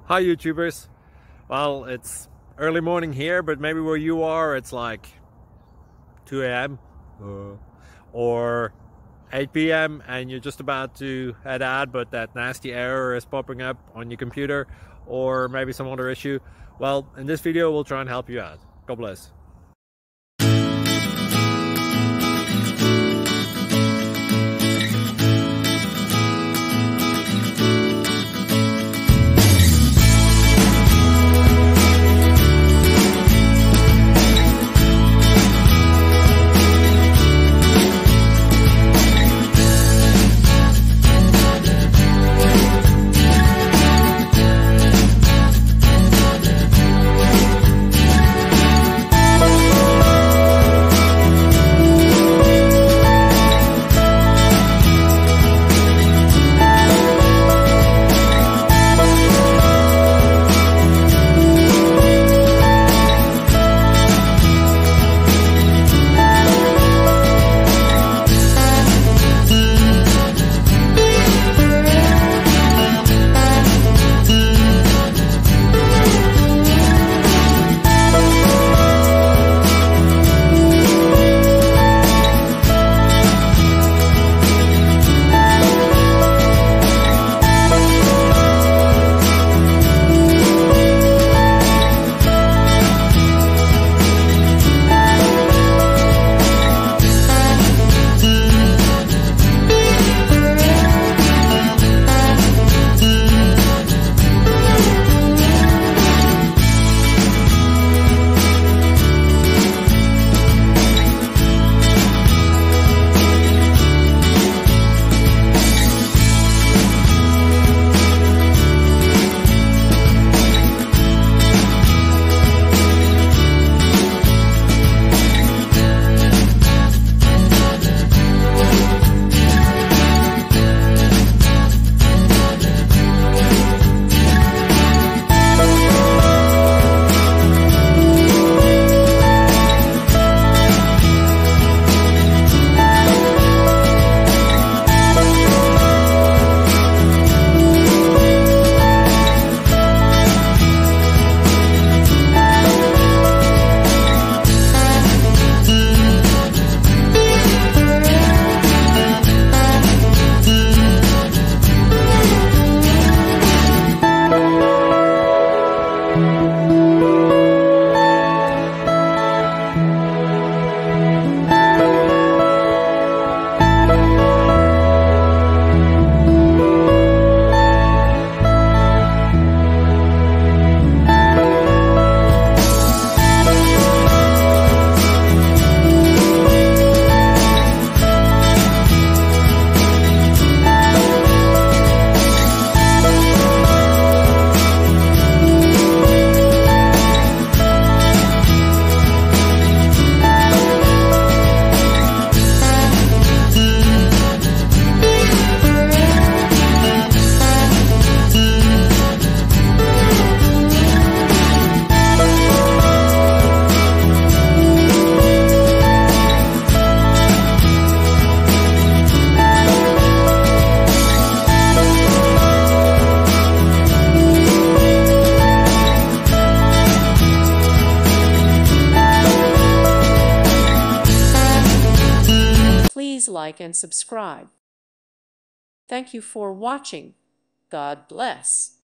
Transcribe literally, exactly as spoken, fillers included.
Hi YouTubers. Well, it's early morning here, but maybe where you are it's like two A M uh, or eight P M and you're just about to head out, but that nasty error is popping up on your computer, or maybe some other issue. Well, in this video we'll try and help you out. God bless. Please like and subscribe. Thank you for watching. God bless.